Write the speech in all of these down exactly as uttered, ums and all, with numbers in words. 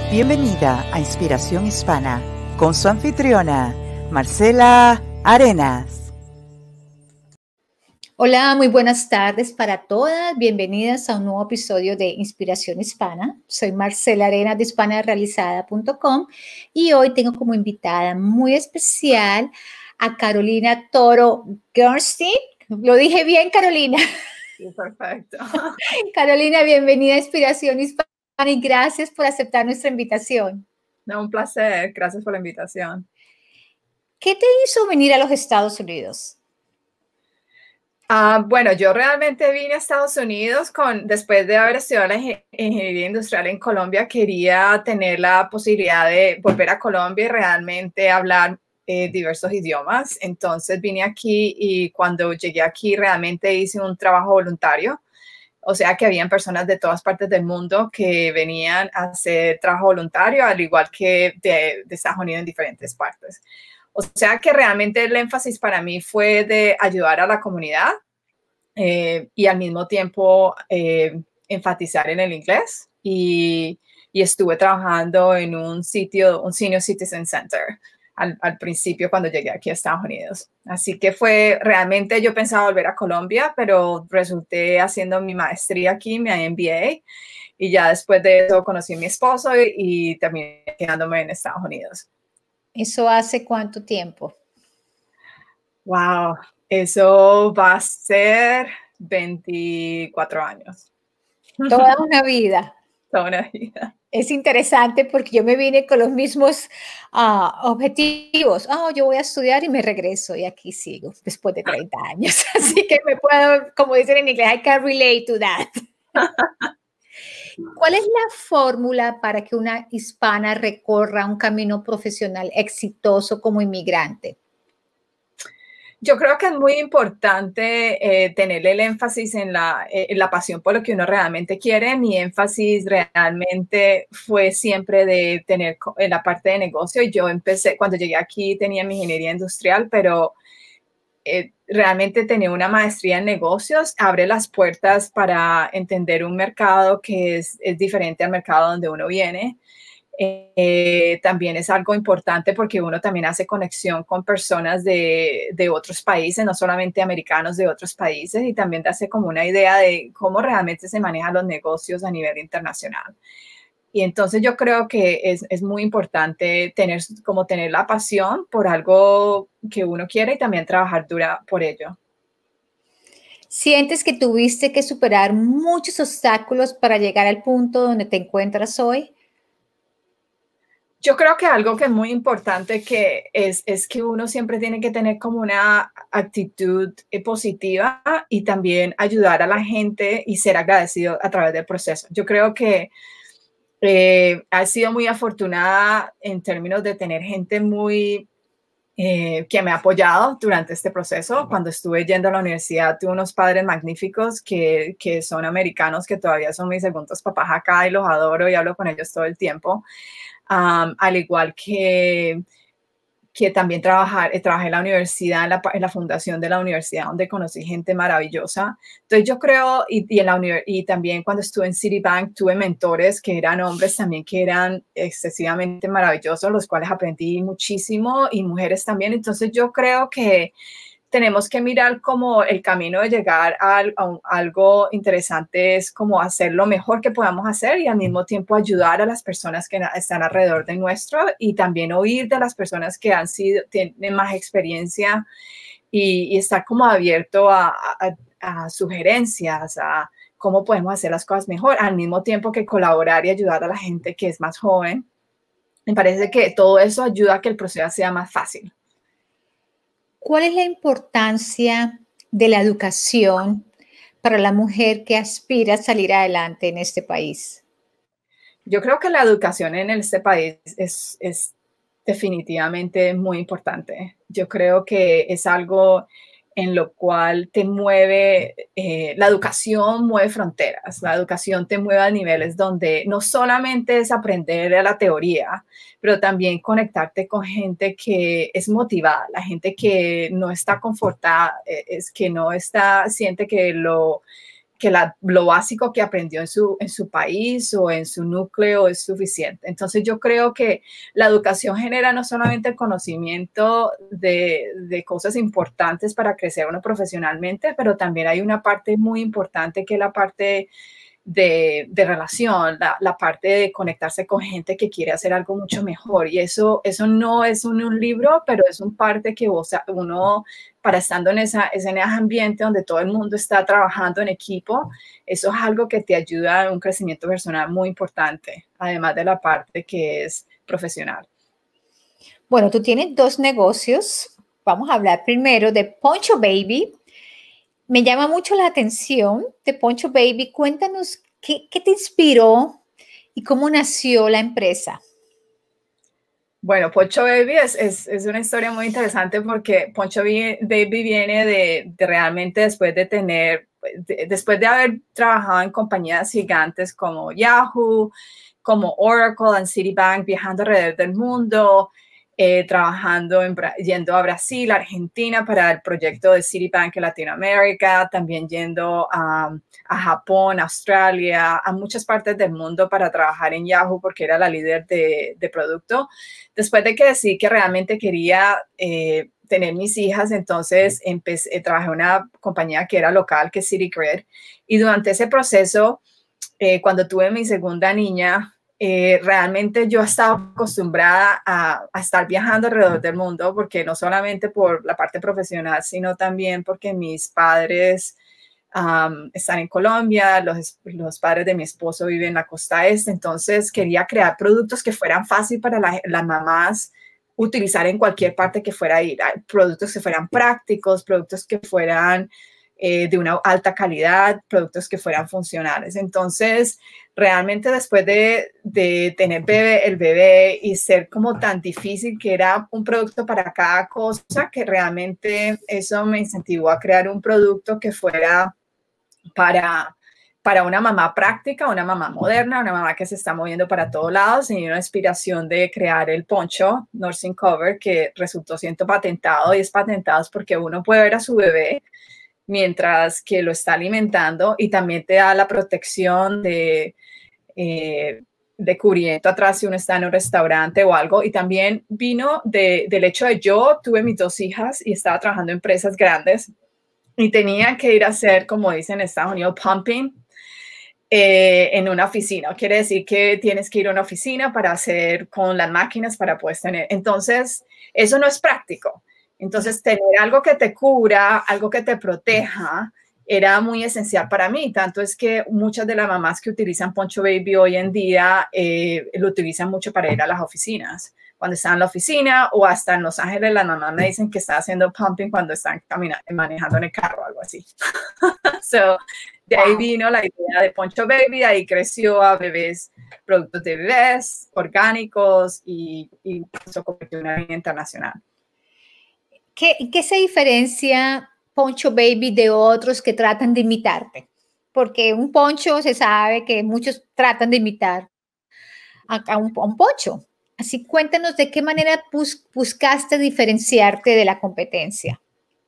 Bienvenida a Inspiración Hispana con su anfitriona, Marcela Arenas. Hola, muy buenas tardes para todas. Bienvenidas a un nuevo episodio de Inspiración Hispana. Soy Marcela Arenas de hispana realizada punto com y hoy tengo como invitada muy especial a Carolina Toro Gerstein. ¿Lo dije bien, Carolina? Sí, perfecto. Carolina, bienvenida a Inspiración Hispana y gracias por aceptar nuestra invitación. No, un placer. Gracias por la invitación. ¿Qué te hizo venir a los Estados Unidos? Uh, bueno, yo realmente vine a Estados Unidos con, después de haber estudiado la ingeniería industrial en Colombia, quería tener la posibilidad de volver a Colombia y realmente hablar eh, diversos idiomas. Entonces vine aquí y cuando llegué aquí realmente hice un trabajo voluntario. O sea que habían personas de todas partes del mundo que venían a hacer trabajo voluntario, al igual que de, de Estados Unidos en diferentes partes. O sea que realmente el énfasis para mí fue de ayudar a la comunidad eh, y al mismo tiempo eh, enfatizar en el inglés. Y, y estuve trabajando en un sitio, un Senior Citizen Center, al, al principio cuando llegué aquí a Estados Unidos. Así que fue, realmente yo pensaba volver a Colombia, pero resulté haciendo mi maestría aquí, mi M B A, y ya después de eso conocí a mi esposo y, y terminé quedándome en Estados Unidos. ¿Eso hace cuánto tiempo? Wow, eso va a ser veinticuatro años. Toda una vida. Toda una vida. Es interesante porque yo me vine con los mismos uh, objetivos. Oh, yo voy a estudiar y me regreso y aquí sigo después de treinta años. Así que me puedo, como dicen en inglés, I can relate to that. ¿Cuál es la fórmula para que una hispana recorra un camino profesional exitoso como inmigrante? Yo creo que es muy importante eh, tener el énfasis en la, eh, en la pasión por lo que uno realmente quiere. Mi énfasis realmente fue siempre de tener en la parte de negocio. Yo empecé, cuando llegué aquí tenía mi ingeniería industrial, pero eh, realmente tener una maestría en negocios abre las puertas para entender un mercado que es, es diferente al mercado donde uno viene. Eh, también es algo importante porque uno también hace conexión con personas de, de otros países, no solamente americanos de otros países, y también te hace como una idea de cómo realmente se manejan los negocios a nivel internacional. Y entonces yo creo que es, es muy importante tener, como tener la pasión por algo que uno quiere y también trabajar dura por ello. ¿Sientes que tuviste que superar muchos obstáculos para llegar al punto donde te encuentras hoy? Yo creo que algo que es muy importante que es, es que uno siempre tiene que tener como una actitud positiva y también ayudar a la gente y ser agradecido a través del proceso. Yo creo que eh, ha sido muy afortunada en términos de tener gente muy eh, que me ha apoyado durante este proceso. Cuando estuve yendo a la universidad, tuve unos padres magníficos que, que son americanos, que todavía son mis segundos papás acá y los adoro y hablo con ellos todo el tiempo. Um, al igual que, que también trabajar, eh, trabajé en la universidad, en la, en la fundación de la universidad, donde conocí gente maravillosa. Entonces yo creo, y, y, en la y también cuando estuve en Citibank, tuve mentores que eran hombres también que eran excesivamente maravillosos, los cuales aprendí muchísimo, y mujeres también. Entonces yo creo que tenemos que mirar como el camino de llegar a, a, un, a algo interesante es como hacer lo mejor que podamos hacer y al mismo tiempo ayudar a las personas que están alrededor de nuestro y también oír de las personas que han sido, tienen más experiencia y, y estar como abierto a, a, a sugerencias, a cómo podemos hacer las cosas mejor, al mismo tiempo que colaborar y ayudar a la gente que es más joven. Me parece que todo eso ayuda a que el proceso sea más fácil. ¿Cuál es la importancia de la educación para la mujer que aspira a salir adelante en este país? Yo creo que la educación en este país es, es definitivamente muy importante. Yo creo que es algo en lo cual te mueve, eh, la educación mueve fronteras, la educación te mueve a niveles donde no solamente es aprender la teoría, pero también conectarte con gente que es motivada, la gente que no está confortada, es que no está, siente que lo que la, lo básico que aprendió en su, en su país o en su núcleo es suficiente. Entonces yo creo que la educación genera no solamente el conocimiento de, de cosas importantes para crecer uno profesionalmente, pero también hay una parte muy importante que es la parte de, de relación, la, la parte de conectarse con gente que quiere hacer algo mucho mejor. Y eso, eso no es un, un libro, pero es un parte que vos, uno, para estando en, esa, en ese ambiente donde todo el mundo está trabajando en equipo, eso es algo que te ayuda a un crecimiento personal muy importante, además de la parte que es profesional. Bueno, tú tienes dos negocios. Vamos a hablar primero de Poncho Baby. Me llama mucho la atención de Poncho Baby. Cuéntanos qué, qué te inspiró y cómo nació la empresa. Bueno, Poncho Baby es, es, es una historia muy interesante porque Poncho Baby viene de, de realmente después de tener, de, después de haber trabajado en compañías gigantes como Yahoo, como Oracle y Citibank, viajando alrededor del mundo, Eh, trabajando, en, yendo a Brasil, Argentina para el proyecto de Citibank en Latinoamérica, también yendo a, a Japón, Australia, a muchas partes del mundo para trabajar en Yahoo porque era la líder de, de producto. Después de que decidí que realmente quería eh, tener mis hijas, entonces empecé, trabajé en una compañía que era local, que es Citigrid, y durante ese proceso, eh, cuando tuve mi segunda niña, Eh, realmente yo estaba acostumbrada a, a estar viajando alrededor del mundo, porque no solamente por la parte profesional, sino también porque mis padres um, están en Colombia, los, los padres de mi esposo viven en la costa este, entonces quería crear productos que fueran fácil para la, las mamás utilizar en cualquier parte que fuera a ir, productos que fueran prácticos, productos que fueran Eh, de una alta calidad, productos que fueran funcionales. Entonces, realmente después de, de tener bebé, el bebé y ser como tan difícil que era un producto para cada cosa, que realmente eso me incentivó a crear un producto que fuera para, para una mamá práctica, una mamá moderna, una mamá que se está moviendo para todos lados, y una inspiración de crear el poncho Nursing Cover, que resultó siendo patentado, y es patentado porque uno puede ver a su bebé mientras que lo está alimentando, y también te da la protección de, eh, de cubrimiento atrás si uno está en un restaurante o algo. Y también vino de, del hecho de yo tuve mis dos hijas y estaba trabajando en empresas grandes y tenía que ir a hacer, como dicen en Estados Unidos, pumping eh, en una oficina. Quiere decir que tienes que ir a una oficina para hacer con las máquinas para poder tener. Entonces, eso no es práctico. Entonces, tener algo que te cubra, algo que te proteja, era muy esencial para mí. Tanto es que muchas de las mamás que utilizan Poncho Baby hoy en día eh, lo utilizan mucho para ir a las oficinas. Cuando están en la oficina o hasta en Los Ángeles, las mamás me dicen que están haciendo pumping cuando están caminando, manejando en el carro o algo así. So, de ahí vino la idea de Poncho Baby, de ahí creció a bebés, productos de bebés, orgánicos, y, y se convirtió en una línea internacional. ¿Qué, ¿Qué se diferencia Poncho Baby de otros que tratan de imitarte? Porque un poncho se sabe que muchos tratan de imitar a, a, un, a un poncho. Así, cuéntanos de qué manera bus, buscaste diferenciarte de la competencia.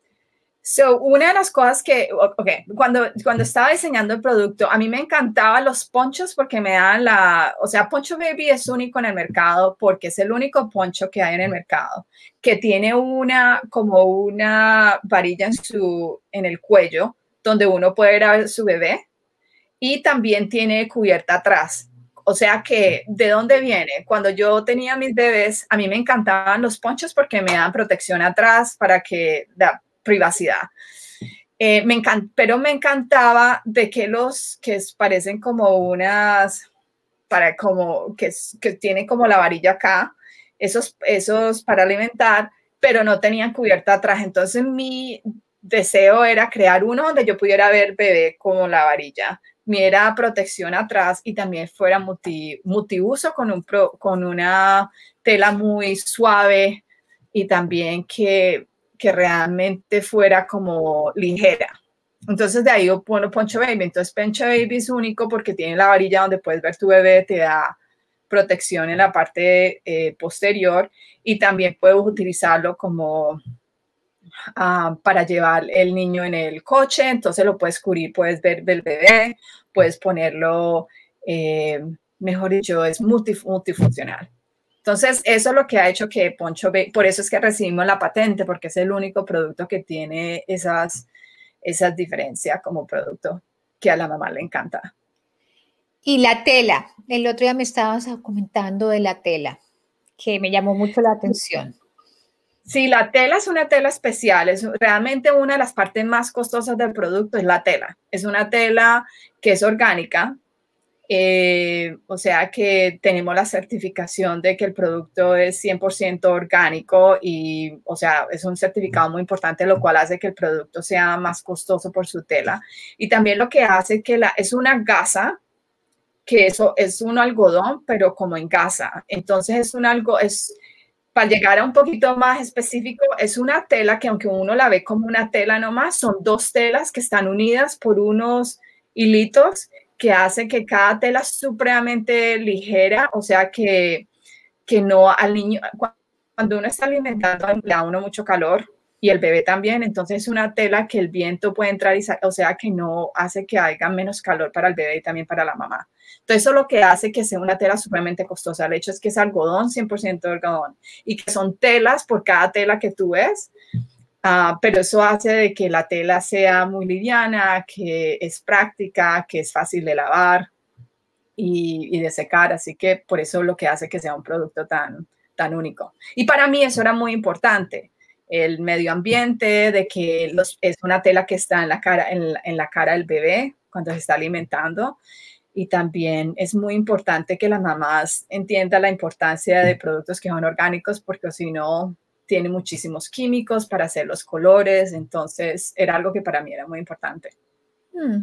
So, una de las cosas que, ok, cuando, cuando estaba diseñando el producto, a mí me encantaban los ponchos porque me dan la, o sea, Poncho Baby es único en el mercado porque es el único poncho que hay en el mercado que tiene una, como una varilla en su, en el cuello donde uno puede ver a su bebé, y también tiene cubierta atrás. O sea que, ¿de dónde viene? Cuando yo tenía mis bebés, a mí me encantaban los ponchos porque me dan protección atrás para que da privacidad. Eh, me encant pero me encantaba de que los que parecen como unas, para como que, que tienen como la varilla acá, esos, esos para alimentar, pero no tenían cubierta atrás. Entonces mi deseo era crear uno donde yo pudiera ver bebé como la varilla, me era protección atrás y también fuera multi, multiuso con, un pro, con una tela muy suave, y también que que realmente fuera como ligera. Entonces de ahí yo pongo Poncho Baby. Entonces Poncho Baby es único porque tiene la varilla donde puedes ver tu bebé, te da protección en la parte eh, posterior, y también puedes utilizarlo como uh, para llevar el niño en el coche, entonces lo puedes cubrir, puedes ver el bebé, puedes ponerlo, eh, mejor dicho, es multif multifuncional. Entonces, eso es lo que ha hecho que Poncho Baby, por eso es que recibimos la patente, porque es el único producto que tiene esas, esas diferencias como producto que a la mamá le encanta. Y la tela, el otro día me estabas comentando de la tela, que me llamó mucho la atención. Sí, la tela es una tela especial, es realmente una de las partes más costosas del producto es la tela. Es una tela que es orgánica. Eh, o sea que tenemos la certificación de que el producto es cien por ciento orgánico y, o sea, es un certificado muy importante, lo cual hace que el producto sea más costoso por su tela. Y también lo que hace que la, es una gasa, que eso es un algodón, pero como en gasa. Entonces es un algo, es, para llegar a un poquito más específico, es una tela que aunque uno la ve como una tela nomás, son dos telas que están unidas por unos hilitos que hace que cada tela es supremamente ligera, o sea que, que no al niño, cuando uno está alimentando, le da a uno mucho calor y el bebé también, entonces es una tela que el viento puede entrar, y, o sea que no hace que haya menos calor para el bebé y también para la mamá. Entonces eso es lo que hace que sea una tela supremamente costosa. El hecho es que es algodón, cien por ciento algodón, y que son telas por cada tela que tú ves. Uh, pero eso hace de que la tela sea muy liviana, que es práctica, que es fácil de lavar y, y de secar. Así que por eso es lo que hace que sea un producto tan, tan único. Y para mí eso era muy importante. El medio ambiente, de que los, es una tela que está en la, cara, en, la, en la cara del bebé cuando se está alimentando. Y también es muy importante que las mamás entiendan la importancia de productos que son orgánicos, porque si no, tiene muchísimos químicos para hacer los colores, entonces era algo que para mí era muy importante. Hmm.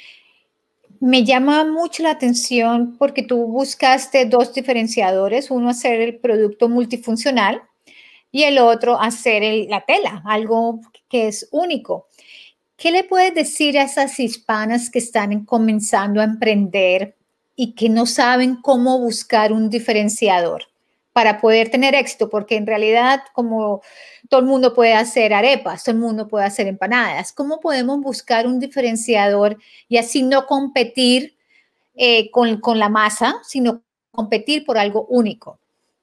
Me llama mucho la atención porque tú buscaste dos diferenciadores, uno hacer el producto multifuncional y el otro hacer el, la tela, algo que es único. ¿Qué le puedes decir a esas hispanas que están comenzando a emprender y que no saben cómo buscar un diferenciador para poder tener éxito? Porque en realidad, como todo el mundo puede hacer arepas, todo el mundo puede hacer empanadas, ¿cómo podemos buscar un diferenciador y así no competir eh, con, con la masa, sino competir por algo único?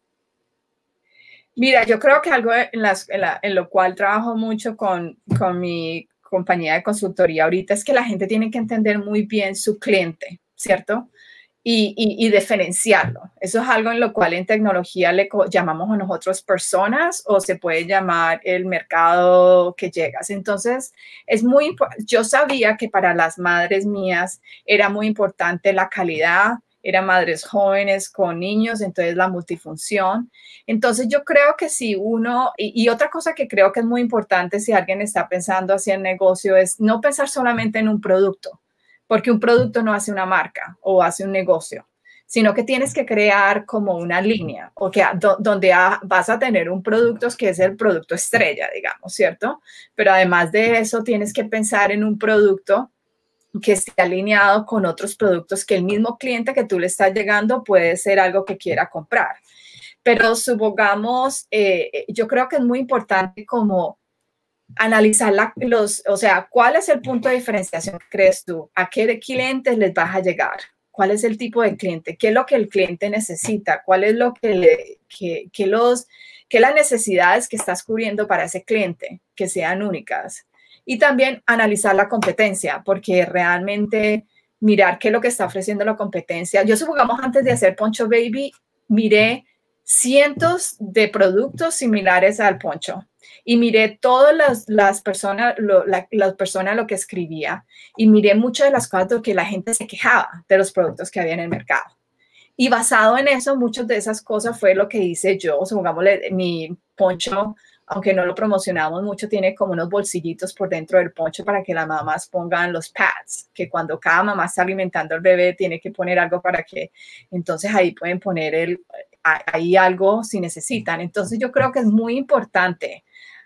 Mira, yo creo que algo en, las, en, la, en lo cual trabajo mucho con, con mi compañía de consultoría ahorita es que la gente tiene que entender muy bien su cliente, ¿cierto? Y, y, y diferenciarlo. Eso es algo en lo cual en tecnología le llamamos a nosotros personas o se puede llamar el mercado que llegas. Entonces, es muy importante. Yo sabía que para las madres mías era muy importante la calidad, eran madres jóvenes con niños, entonces la multifunción. Entonces yo creo que si uno, y, y otra cosa que creo que es muy importante si alguien está pensando hacer negocio es no pensar solamente en un producto, porque un producto no hace una marca o hace un negocio, sino que tienes que crear como una línea, o que, do, donde a, vas a tener un producto que es el producto estrella, digamos, ¿cierto? Pero además de eso tienes que pensar en un producto que esté alineado con otros productos que el mismo cliente que tú le estás llegando puede ser algo que quiera comprar. Pero supongamos, eh, yo creo que es muy importante como analizar la, los, o sea, ¿cuál es el punto de diferenciación que crees tú? ¿A qué clientes les vas a llegar? ¿Cuál es el tipo de cliente? ¿Qué es lo que el cliente necesita? ¿Cuál es lo que, le, que, que los, que las necesidades que estás cubriendo para ese cliente que sean únicas? Y también analizar la competencia, porque realmente mirar qué es lo que está ofreciendo la competencia. Yo supongamos antes de hacer Poncho Baby, miré cientos de productos similares al poncho y miré todas las, las personas, lo, la, las personas lo que escribía y miré muchas de las cosas de que la gente se quejaba de los productos que había en el mercado. Y basado en eso, muchas de esas cosas fue lo que hice yo. Supongámosle, mi poncho, aunque no lo promocionamos mucho, tiene como unos bolsillitos por dentro del poncho para que las mamás pongan los pads, que cuando cada mamá está alimentando al bebé tiene que poner algo para que, entonces ahí pueden poner el, ahí algo si necesitan. Entonces yo creo que es muy importante.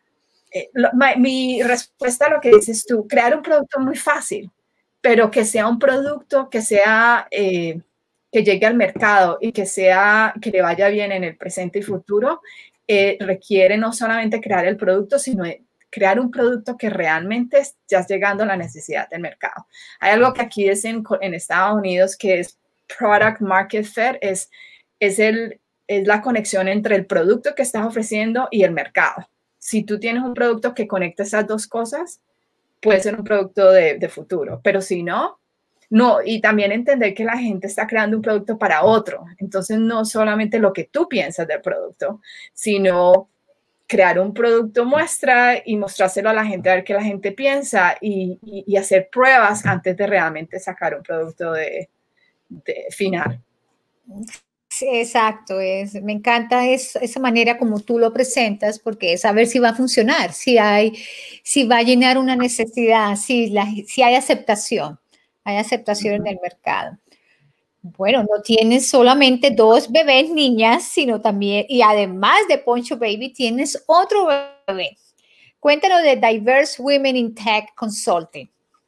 Eh, lo, mi, mi respuesta a lo que dices tú, crear un producto muy fácil, pero que sea un producto que sea, eh, que llegue al mercado y que sea, que le vaya bien en el presente y futuro. Eh, requiere no solamente crear el producto, sino crear un producto que realmente ya llegando a la necesidad del mercado. Hay algo que aquí es en, en Estados Unidos que es Product Market Fit, es, es, el, es la conexión entre el producto que estás ofreciendo y el mercado. Si tú tienes un producto que conecta esas dos cosas, puede ser un producto de, de futuro, pero si no, no. Y también entender que la gente está creando un producto para otro. Entonces, no solamente lo que tú piensas del producto, sino crear un producto muestra y mostrárselo a la gente, a ver qué la gente piensa y, y, y hacer pruebas antes de realmente sacar un producto de, de final. Sí, exacto, es, me encanta es, esa manera como tú lo presentas, porque es saber si va a funcionar, si, hay, si va a llenar una necesidad, si, la, si hay aceptación, hay aceptación uh-huh. en el mercado. Bueno, no tienes solamente dos bebés niñas, sino también, y además de Poncho Baby, tienes otro bebé. Cuéntanos de Diverse Women in Tech Consulting.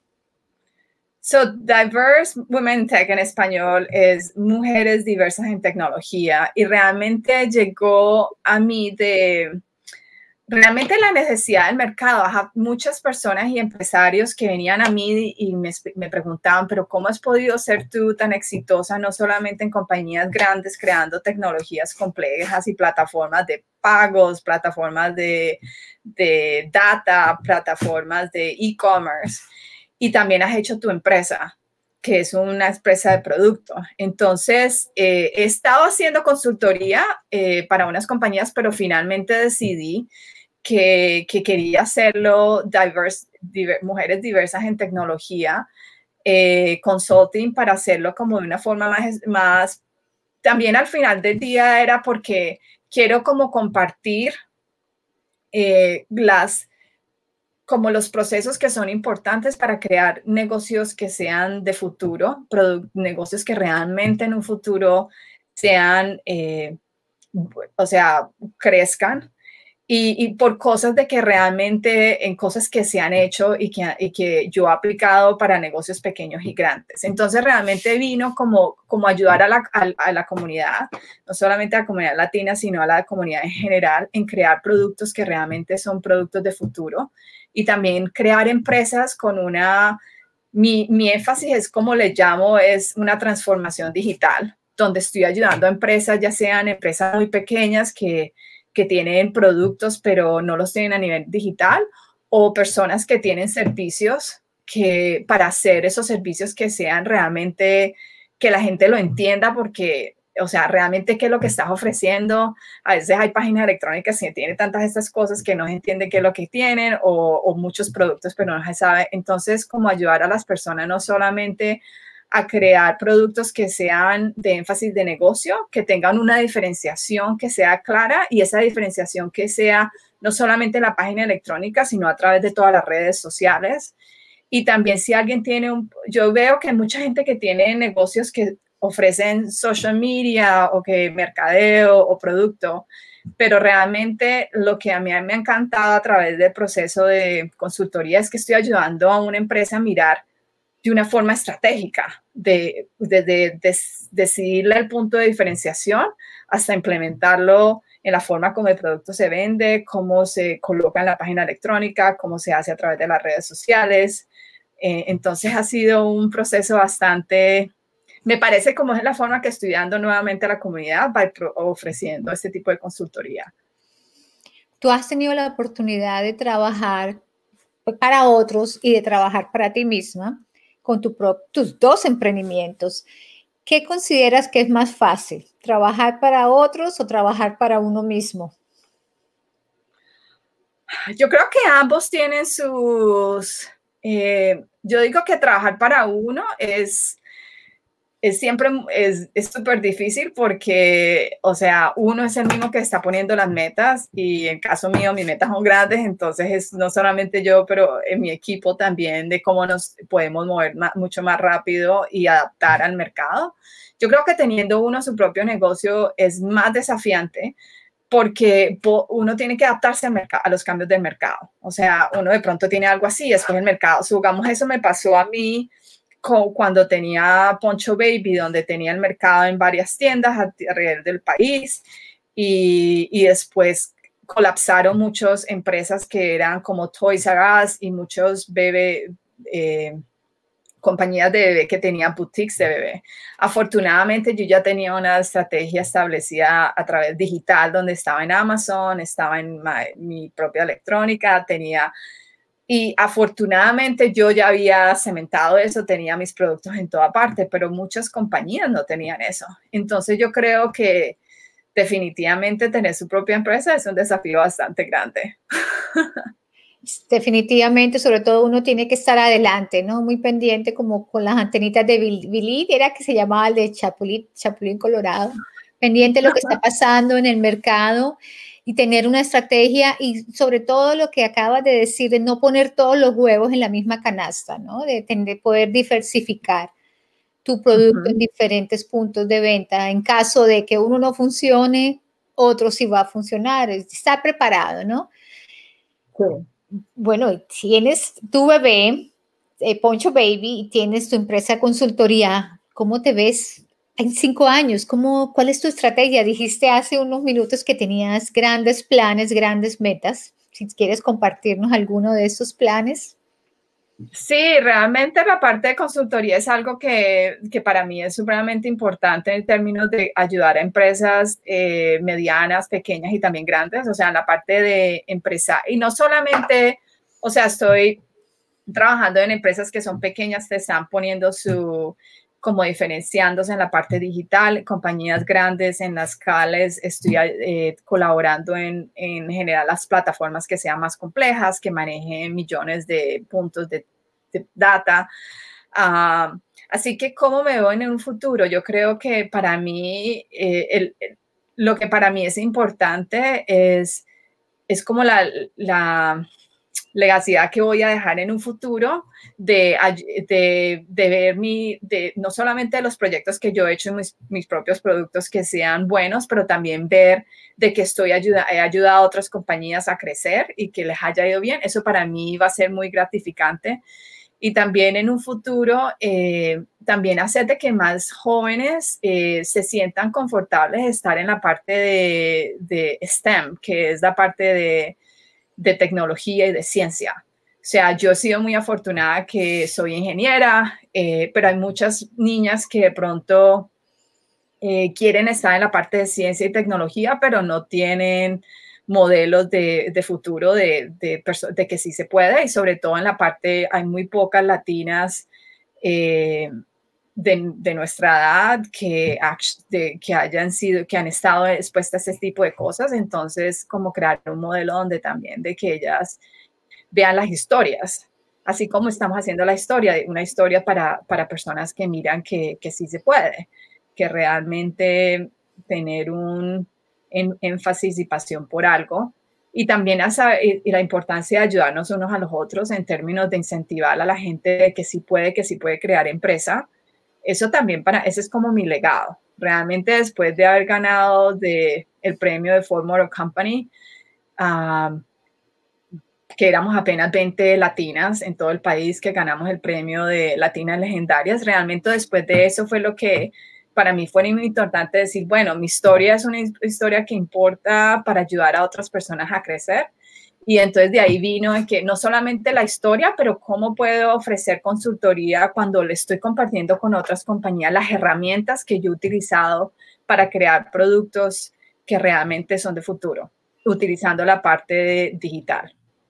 So, Diverse Women in Tech en español es mujeres diversas en tecnología, y realmente llegó a mí de realmente la necesidad del mercado. Hay muchas personas y empresarios que venían a mí y me, me preguntaban, pero ¿cómo has podido ser tú tan exitosa, no solamente en compañías grandes creando tecnologías complejas y plataformas de pagos, plataformas de, de data, plataformas de e-commerce, y también has hecho tu empresa, que es una empresa de producto? Entonces, eh, he estado haciendo consultoría eh, para unas compañías, pero finalmente decidí que, que quería hacerlo diverse, diver, mujeres diversas en tecnología, eh, consulting, para hacerlo como de una forma más, más, también al final del día era porque quiero como compartir eh, las como los procesos que son importantes para crear negocios que sean de futuro, negocios que realmente en un futuro sean, eh, o sea, crezcan, y, y por cosas de que realmente, en cosas que se han hecho y que, y que yo he aplicado para negocios pequeños y grandes. Entonces, realmente vino como, como ayudar a la, a, a la comunidad, no solamente a la comunidad latina, sino a la comunidad en general, en crear productos que realmente son productos de futuro, y también crear empresas con una, mi, mi énfasis es, como le llamo, es una transformación digital, donde estoy ayudando a empresas, ya sean empresas muy pequeñas que que tienen productos pero no los tienen a nivel digital, o personas que tienen servicios que para hacer esos servicios que sean realmente, que la gente lo entienda, porque, o sea, realmente qué es lo que estás ofreciendo. A veces hay páginas electrónicas que tienen tantas estas cosas que no se entiende qué es lo que tienen, o, o muchos productos pero no se sabe. Entonces, como ayudar a las personas no solamente a crear productos que sean de énfasis de negocio, que tengan una diferenciación que sea clara, y esa diferenciación que sea no solamente en la página electrónica, sino a través de todas las redes sociales. Y también, si alguien tiene un, yo veo que mucha gente que tiene negocios que ofrecen social media o que mercadeo o producto, pero realmente lo que a mí me ha encantado a través del proceso de consultoría es que estoy ayudando a una empresa a mirar de una forma estratégica, de, de, de, de decidirle el punto de diferenciación hasta implementarlo en la forma como el producto se vende, cómo se coloca en la página electrónica, cómo se hace a través de las redes sociales. Eh, entonces ha sido un proceso bastante, me parece, como es la forma que estoy dando nuevamente a la comunidad, by pro, ofreciendo este tipo de consultoría. Tú has tenido la oportunidad de trabajar para otros y de trabajar para ti misma con tu pro, tus dos emprendimientos. ¿Qué consideras que es más fácil? ¿Trabajar para otros o trabajar para uno mismo? Yo creo que ambos tienen sus... Eh, yo digo que trabajar para uno es... es siempre, es súper difícil porque, o sea, uno es el mismo que está poniendo las metas, y en caso mío, mis metas son grandes, entonces es no solamente yo, pero en mi equipo también, de cómo nos podemos mover más, mucho más rápido y adaptar al mercado. Yo creo que teniendo uno su propio negocio es más desafiante, porque uno tiene que adaptarse al mercado, a los cambios del mercado. O sea, uno de pronto tiene algo así, después el mercado, supongamos, eso me pasó a mí cuando tenía Poncho Baby, donde tenía el mercado en varias tiendas alrededor del país, y, y después colapsaron muchas empresas que eran como Toys R Us y muchos bebé, eh, compañías de bebé que tenían boutiques de bebé. Afortunadamente, yo ya tenía una estrategia establecida a través digital, donde estaba en Amazon, estaba en my, mi propia electrónica, tenía... Y afortunadamente yo ya había cementado eso, tenía mis productos en toda parte, pero muchas compañías no tenían eso. Entonces yo creo que definitivamente tener su propia empresa es un desafío bastante grande. Definitivamente, sobre todo uno tiene que estar adelante, ¿no? Muy pendiente, como con las antenitas de Billy, era que se llamaba el de Chapulín, Chapulín Colorado, pendiente de lo que está pasando en el mercado y tener una estrategia y sobre todo lo que acabas de decir, de no poner todos los huevos en la misma canasta, ¿no? De, de poder diversificar tu producto uh-huh. en diferentes puntos de venta. En caso de que uno no funcione, otro sí va a funcionar. Está preparado, ¿no? Sí. Bueno, tienes tu bebé, eh, Poncho Baby, y tienes tu empresa de consultoría. ¿Cómo te ves en cinco años? ¿Cómo, ¿Cuál es tu estrategia? Dijiste hace unos minutos que tenías grandes planes, grandes metas. Si quieres compartirnos alguno de esos planes. Sí, realmente la parte de consultoría es algo que, que para mí es supremamente importante en términos de ayudar a empresas eh, medianas, pequeñas y también grandes, o sea, en la parte de empresa. Y no solamente, o sea, estoy trabajando en empresas que son pequeñas, te están poniendo su, como diferenciándose en la parte digital, compañías grandes en las cuales estoy eh, colaborando en, en generar las plataformas que sean más complejas, que manejen millones de puntos de, de data. Uh, así que, ¿cómo me veo en un futuro? Yo creo que para mí, eh, el, el, lo que para mí es importante es, es como la... la legacidad que voy a dejar en un futuro de, de, de ver mi, de, no solamente los proyectos que yo he hecho en mis, mis propios productos que sean buenos, pero también ver de que estoy ayuda, he ayudado a otras compañías a crecer y que les haya ido bien. Eso para mí va a ser muy gratificante. Y también en un futuro, eh, también hacer de que más jóvenes eh, se sientan confortables de estar en la parte de, de STEM, que es la parte de de tecnología y de ciencia. O sea, yo he sido muy afortunada que soy ingeniera, eh, pero hay muchas niñas que de pronto eh, quieren estar en la parte de ciencia y tecnología, pero no tienen modelos de, de futuro de, de, de que sí se puede, y sobre todo en la parte, hay muy pocas latinas eh, de, de nuestra edad que, de, que hayan sido, que han estado expuestas a este tipo de cosas. Entonces, como crear un modelo donde también de que ellas vean las historias, así como estamos haciendo la historia, una historia para, para personas que miran que, que sí se puede, que realmente tener un en, énfasis y pasión por algo. Y también esa, y la importancia de ayudarnos unos a los otros en términos de incentivar a la gente de que sí puede, que sí puede crear empresa. Eso también para, ese es como mi legado. Realmente después de haber ganado de, el premio de Ford Motor Company, um, que éramos apenas veinte latinas en todo el país que ganamos el premio de Latinas Legendarias, realmente después de eso fue lo que para mí fue muy importante decir, bueno, mi historia es una historia que importa para ayudar a otras personas a crecer. Y entonces de ahí vino que no solamente la historia, pero cómo puedo ofrecer consultoría cuando le estoy compartiendo con otras compañías las herramientas que yo he utilizado para crear productos que realmente son de futuro, utilizando la parte de digital.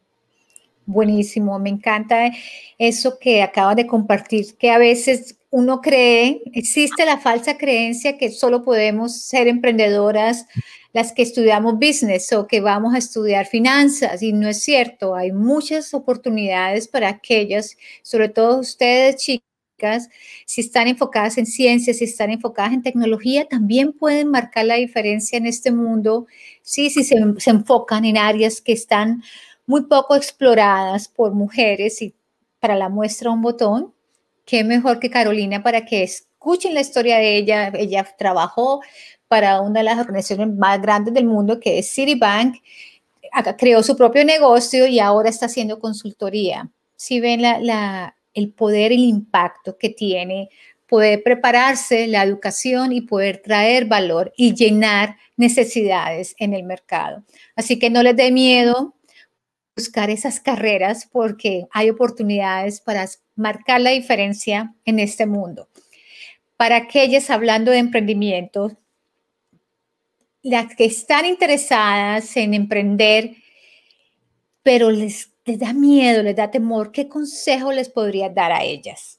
Buenísimo, me encanta eso que acabas de compartir, que a veces uno cree, existe la falsa creencia que solo podemos ser emprendedoras las que estudiamos business o que vamos a estudiar finanzas, y no es cierto. Hay muchas oportunidades para aquellas, sobre todo ustedes chicas, si están enfocadas en ciencias, si están enfocadas en tecnología, también pueden marcar la diferencia en este mundo, sí, si se, se enfocan en áreas que están muy poco exploradas por mujeres. Y para la muestra un botón, qué mejor que Carolina para que escuchen la historia de ella. Ella trabajó para una de las organizaciones más grandes del mundo, que es Citibank, creó su propio negocio y ahora está haciendo consultoría. Si ven la, la, el poder, el impacto que tiene poder prepararse, la educación y poder traer valor y llenar necesidades en el mercado. Así que no les dé miedo buscar esas carreras porque hay oportunidades para marcar la diferencia en este mundo. Para aquellas hablando de emprendimiento, las que están interesadas en emprender, pero les, les da miedo, les da temor, ¿qué consejo les podrías dar a ellas?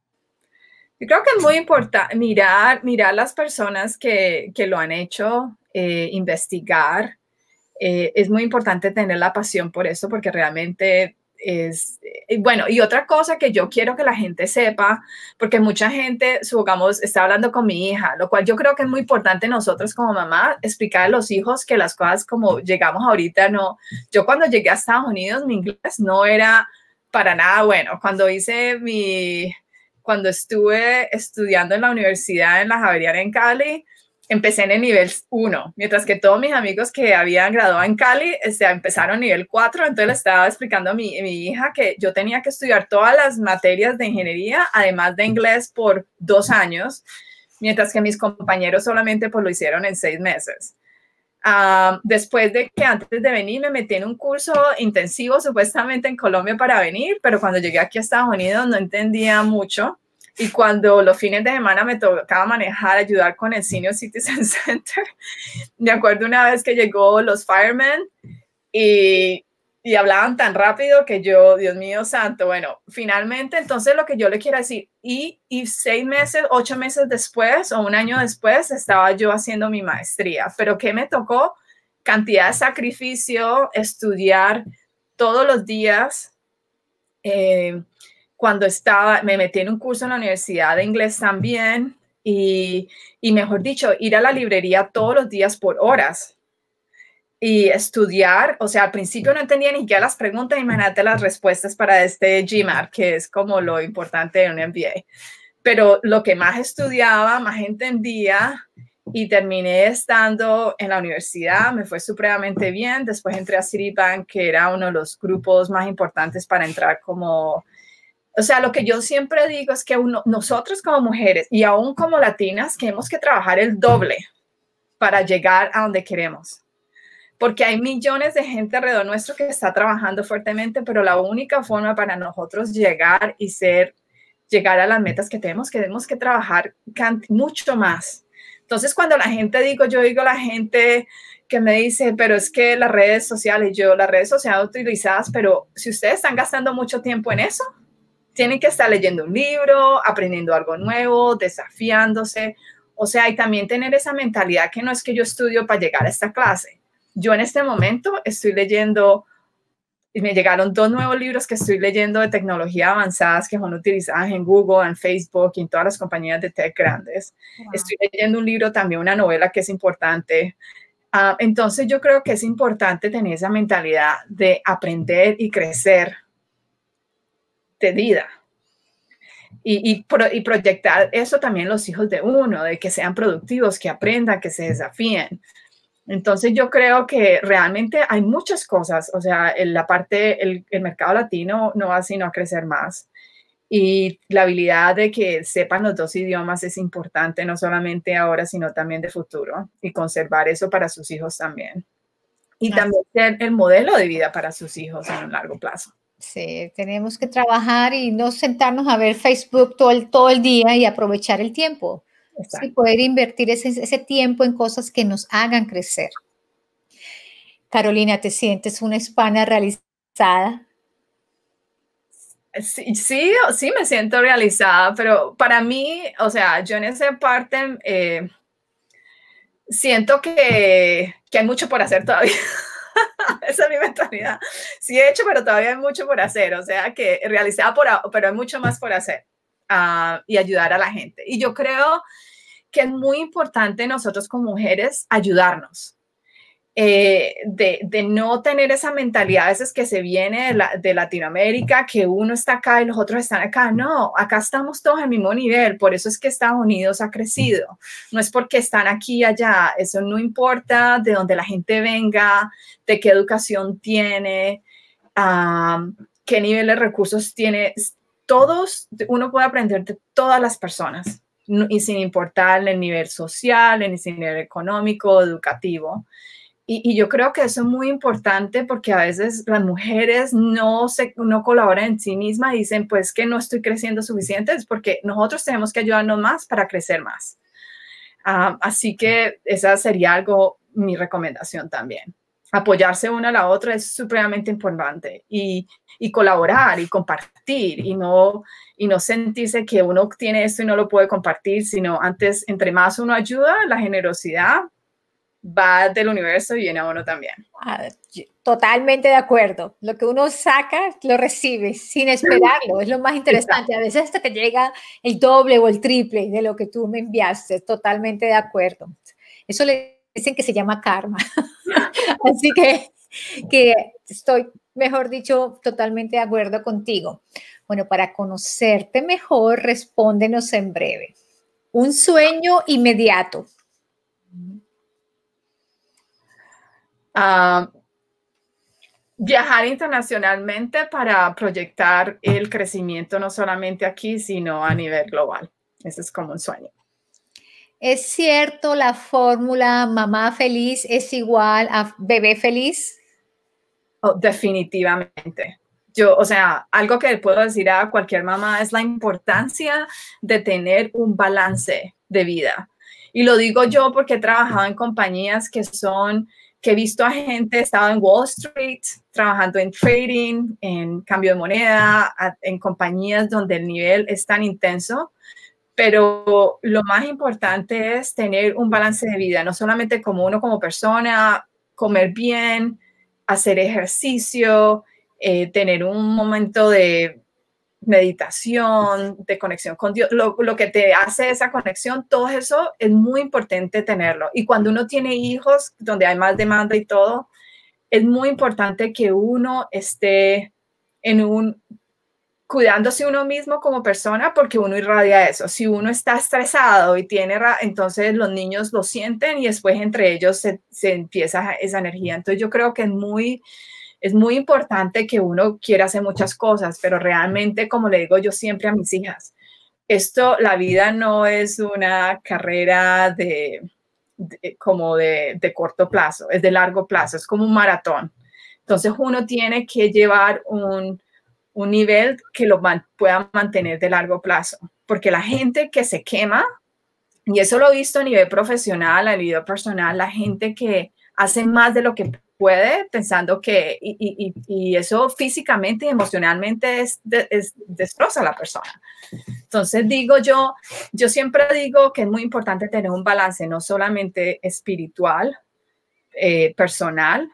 Yo creo que es muy importante mirar, mirar las personas que, que lo han hecho, eh, investigar. Eh, es muy importante tener la pasión por eso, porque realmente es, eh, bueno, y otra cosa que yo quiero que la gente sepa, porque mucha gente, supongamos, está hablando con mi hija, lo cual yo creo que es muy importante nosotros como mamá, explicar a los hijos que las cosas como llegamos ahorita, no, yo cuando llegué a Estados Unidos, mi inglés no era para nada bueno. Cuando hice mi, cuando estuve estudiando en la universidad en la Javeriana en Cali, empecé en el nivel uno, mientras que todos mis amigos que habían graduado en Cali o sea, empezaron nivel cuatro, entonces le estaba explicando a mi, a mi hija que yo tenía que estudiar todas las materias de ingeniería, además de inglés, por dos años, mientras que mis compañeros solamente pues, lo hicieron en seis meses. Uh, después de que antes de venir me metí en un curso intensivo supuestamente en Colombia para venir, pero cuando llegué aquí a Estados Unidos no entendía mucho. Y cuando los fines de semana me tocaba manejar, ayudar con el Senior Citizen Center, me acuerdo una vez que llegó los firemen y, y hablaban tan rápido que yo, Dios mío santo, bueno, finalmente, entonces lo que yo le quiero decir, y, y seis meses, ocho meses después o un año después estaba yo haciendo mi maestría, pero ¿qué me tocó? Cantidad de sacrificio, estudiar todos los días, eh, cuando estaba, me metí en un curso en la universidad de inglés también y, y mejor dicho, ir a la librería todos los días por horas y estudiar. O sea, al principio no entendía ni siquiera las preguntas, imagínate las respuestas para este GMAT, que es como lo importante de un M B A. Pero lo que más estudiaba, más entendía y terminé estando en la universidad, me fue supremamente bien. Después entré a Citibank, que era uno de los grupos más importantes para entrar como... O sea, lo que yo siempre digo es que uno, nosotros como mujeres y aún como latinas tenemos que trabajar el doble para llegar a donde queremos. Porque hay millones de gente alrededor nuestro que está trabajando fuertemente, pero la única forma para nosotros llegar y ser, llegar a las metas que tenemos, que tenemos que trabajar mucho más. Entonces, cuando la gente digo, yo digo a la gente que me dice, pero es que las redes sociales, yo las redes sociales utilizadas, pero si ustedes están gastando mucho tiempo en eso, tienen que estar leyendo un libro, aprendiendo algo nuevo, desafiándose. O sea, y también tener esa mentalidad que no es que yo estudio para llegar a esta clase. Yo en este momento estoy leyendo, y me llegaron dos nuevos libros que estoy leyendo de tecnología avanzadas que son utilizadas en Google, en Facebook y en todas las compañías de tech grandes. Wow. Estoy leyendo un libro también, una novela que es importante. Uh, entonces yo creo que es importante tener esa mentalidad de aprender y crecer de vida y, y, pro, y proyectar eso también en los hijos de uno, de que sean productivos, que aprendan, que se desafíen. Entonces yo creo que realmente hay muchas cosas, o sea, en la parte, el, el mercado latino no va sino a crecer más y la habilidad de que sepan los dos idiomas es importante, no solamente ahora, sino también de futuro y conservar eso para sus hijos también. Y también ser el modelo de vida para sus hijos en un largo plazo. Sí, tenemos que trabajar y no sentarnos a ver Facebook todo el, todo el día y aprovechar el tiempo. Sí, poder invertir ese, ese tiempo en cosas que nos hagan crecer. Carolina, ¿te sientes una hispana realizada? Sí, sí, sí me siento realizada, pero para mí, o sea, yo en esa parte eh, siento que, que hay mucho por hacer todavía. Esa es mi mentalidad. Sí he hecho, pero todavía hay mucho por hacer. O sea, que realizada, por, pero hay mucho más por hacer uh, y ayudar a la gente. Y yo creo que es muy importante nosotros como mujeres ayudarnos. Eh, de, de no tener esa mentalidad a veces que se viene de, la, de Latinoamérica, que uno está acá y los otros están acá. No, acá estamos todos al mismo nivel. Por eso es que Estados Unidos ha crecido. No es porque están aquí y allá. Eso no importa de dónde la gente venga, de qué educación tiene, um, qué nivel de recursos tiene. todos, uno puede aprender de todas las personas, y sin importar el nivel social, el nivel económico, educativo. Y, y yo creo que eso es muy importante porque a veces las mujeres no, se, no colaboran en sí mismas y dicen, pues que no estoy creciendo suficiente, es porque nosotros tenemos que ayudarnos más para crecer más. Um, así que esa sería algo, mi recomendación también. Apoyarse una a la otra es supremamente importante y, y colaborar y compartir y no, y no sentirse que uno tiene esto y no lo puede compartir, sino antes, entre más uno ayuda, la generosidad va del universo y viene a uno también. Totalmente de acuerdo. Lo que uno saca, lo recibe sin esperarlo. Es lo más interesante. A veces hasta que llega el doble o el triple de lo que tú me enviaste. Totalmente de acuerdo. Eso le dicen que se llama karma. Así que, que estoy, mejor dicho, totalmente de acuerdo contigo. Bueno, para conocerte mejor, respóndenos en breve. Un sueño inmediato. Uh, viajar internacionalmente para proyectar el crecimiento no solamente aquí, sino a nivel global. Ese es como un sueño. ¿Es cierto la fórmula mamá feliz es igual a bebé feliz? Oh, definitivamente. Yo, o sea, algo que puedo decir a cualquier mamá es la importancia de tener un balance de vida. Y lo digo yo porque he trabajado en compañías que son... que he visto a gente, he estado en Wall Street, trabajando en trading, en cambio de moneda, en compañías donde el nivel es tan intenso, pero lo más importante es tener un balance de vida, no solamente como uno como persona, comer bien, hacer ejercicio, eh, tener un momento de meditación, de conexión con Dios, lo, lo que te hace esa conexión, todo eso es muy importante tenerlo. Y cuando uno tiene hijos, donde hay más demanda y todo, es muy importante que uno esté en un, cuidándose uno mismo como persona, porque uno irradia eso. Si uno está estresado y tiene, entonces los niños lo sienten y después entre ellos se, se empieza esa energía. Entonces yo creo que es muy... Es muy importante que uno quiera hacer muchas cosas, pero realmente, como le digo yo siempre a mis hijas, esto, la vida no es una carrera de, de como de, de corto plazo, es de largo plazo, es como un maratón. Entonces uno tiene que llevar un, un nivel que lo man, pueda mantener de largo plazo, porque la gente que se quema, y eso lo he visto a nivel profesional, a nivel personal, la gente que hace más de lo que puede, pensando que, y, y, y eso físicamente y emocionalmente es, de, es, destroza a la persona. Entonces digo yo, yo siempre digo que es muy importante tener un balance, no solamente espiritual, eh, personal,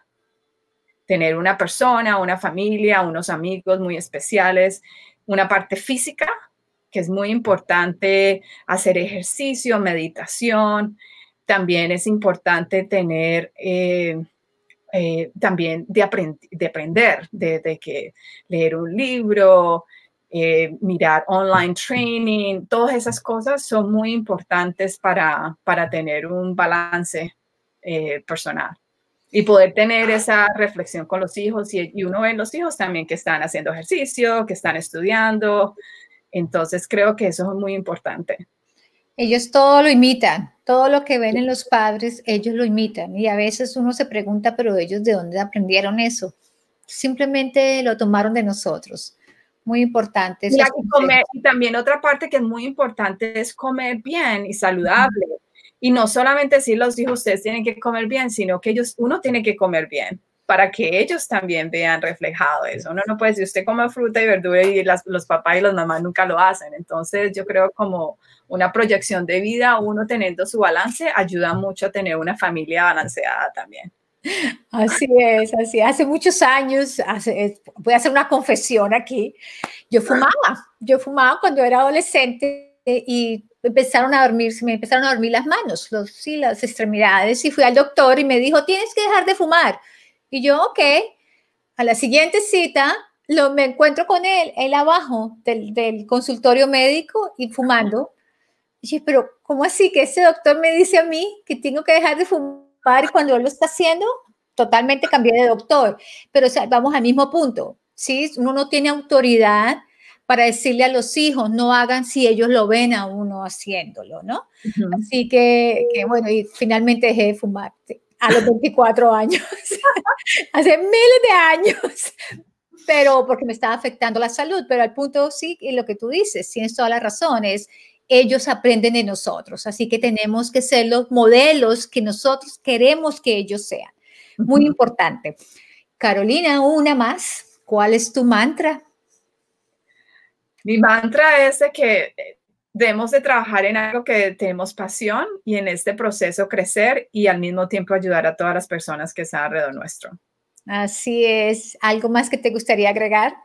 tener una persona, una familia, unos amigos muy especiales, una parte física, que es muy importante hacer ejercicio, meditación. También es importante tener... Eh, Eh, también de, aprend de aprender, de, de que leer un libro, eh, mirar online training, todas esas cosas son muy importantes para, para tener un balance eh, personal y poder tener esa reflexión con los hijos. Y, y uno ve en los hijos también que están haciendo ejercicio, que están estudiando. Entonces creo que eso es muy importante. Ellos todo lo imitan, todo lo que ven en los padres, ellos lo imitan. Y a veces uno se pregunta, pero ellos ¿de dónde aprendieron eso? Simplemente lo tomaron de nosotros. Muy importante. Y, comer, y también otra parte que es muy importante es comer bien y saludable. Y no solamente decir a los hijos, ustedes tienen que comer bien, sino que ellos, uno tiene que comer bien para que ellos también vean reflejado eso. Uno no puede decir, usted come fruta y verdura y las, los papás y las mamás nunca lo hacen. Entonces yo creo como una proyección de vida, uno teniendo su balance, ayuda mucho a tener una familia balanceada también. Así es, así. Hace muchos años, hace, voy a hacer una confesión aquí, yo fumaba, yo fumaba cuando era adolescente y empezaron a dormir, se me empezaron a dormir las manos, los, sí, las extremidades, y fui al doctor y me dijo, tienes que dejar de fumar. Y yo, ok, a la siguiente cita, lo, me encuentro con él, él abajo del, del consultorio médico y fumando. Y dije, pero ¿cómo así que ese doctor me dice a mí que tengo que dejar de fumar y cuando él lo está haciendo? Totalmente cambié de doctor. Pero o sea, vamos al mismo punto, ¿sí? Uno no tiene autoridad para decirle a los hijos, no hagan si ellos lo ven a uno haciéndolo, ¿no? Uh-huh. Así que, que, bueno, y finalmente dejé de fumar a los veinticuatro años, hace miles de años, pero porque me estaba afectando la salud, pero al punto sí, y lo que tú dices, tienes toda la razón, es ellos aprenden de nosotros, así que tenemos que ser los modelos que nosotros queremos que ellos sean. Muy uh-huh. importante. Carolina, una más. ¿Cuál es tu mantra? Mi mantra es de que debemos de trabajar en algo que tenemos pasión y en este proceso crecer y al mismo tiempo ayudar a todas las personas que están alrededor nuestro. Así es. ¿Algo más que te gustaría agregar?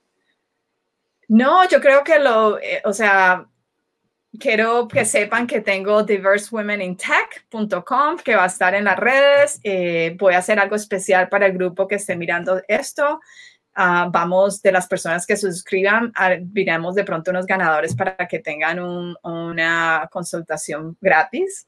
No, yo creo que lo, eh, o sea, quiero que sepan que tengo diverse women in tech punto com, que va a estar en las redes. Eh, voy a hacer algo especial para el grupo que esté mirando esto. Uh, vamos, de las personas que suscriban, miremos de pronto unos ganadores para que tengan un, una consultación gratis.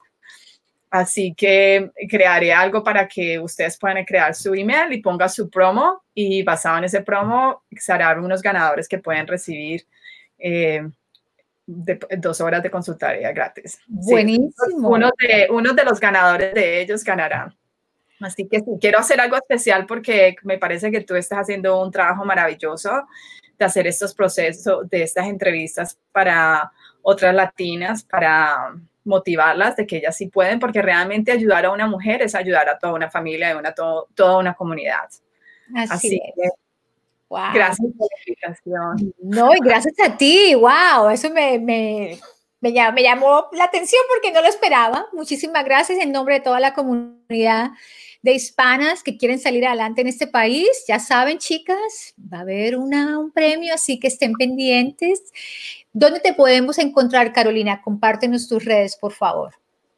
Así que crearé algo para que ustedes puedan crear su email y ponga su promo, y basado en ese promo, serán unos ganadores que pueden recibir eh, de, dos horas de consultoría gratis. Buenísimo. Sí, uno, de, uno de los ganadores de ellos ganará. Así que sí, quiero hacer algo especial porque me parece que tú estás haciendo un trabajo maravilloso de hacer estos procesos, de estas entrevistas para otras latinas, para motivarlas de que ellas sí pueden, porque realmente ayudar a una mujer es ayudar a toda una familia y una, to, toda una comunidad. Así, Así es. que wow. Gracias por la invitación. No, y gracias a ti. Wow, eso me, me, me, llamó, me llamó la atención porque no lo esperaba. Muchísimas gracias en nombre de toda la comunidad de hispanas que quieren salir adelante en este país. Ya saben, chicas, va a haber una, un premio, así que estén pendientes. ¿Dónde te podemos encontrar, Carolina? Compártenos tus redes, por favor.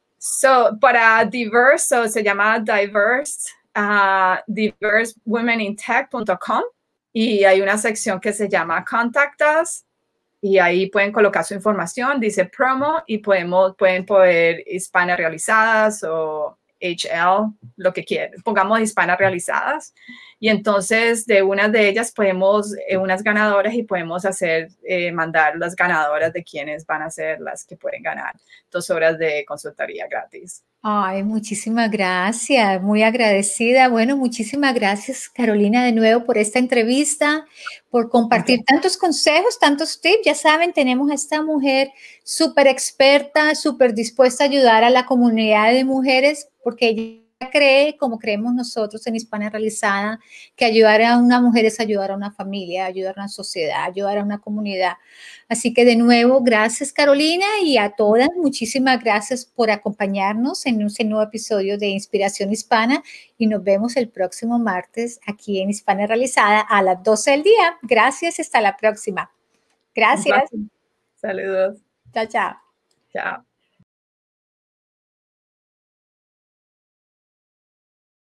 So, para Diverse, so, se llama Diverse, uh, diverse women in tech punto com, y hay una sección que se llama Contact Us, y ahí pueden colocar su información, dice promo, y podemos, pueden poner hispanas realizadas o H L, lo que quieran, pongamos hispanas realizadas, y entonces de una de ellas podemos, eh, unas ganadoras, y podemos hacer, eh, mandar las ganadoras de quienes van a ser las que pueden ganar dos horas de consultoría gratis. Ay, muchísimas gracias, muy agradecida. Bueno, muchísimas gracias, Carolina, de nuevo por esta entrevista, por compartir tantos consejos, tantos tips. Ya saben, tenemos a esta mujer súper experta, súper dispuesta a ayudar a la comunidad de mujeres, porque ella cree, como creemos nosotros en Hispana Realizada, que ayudar a una mujer es ayudar a una familia, ayudar a una sociedad, ayudar a una comunidad. Así que de nuevo, gracias, Carolina, y a todas, muchísimas gracias por acompañarnos en este nuevo episodio de Inspiración Hispana, y nos vemos el próximo martes aquí en Hispana Realizada a las doce del día. Gracias, hasta la próxima. Gracias. Saludos. Chao, chao. Chao.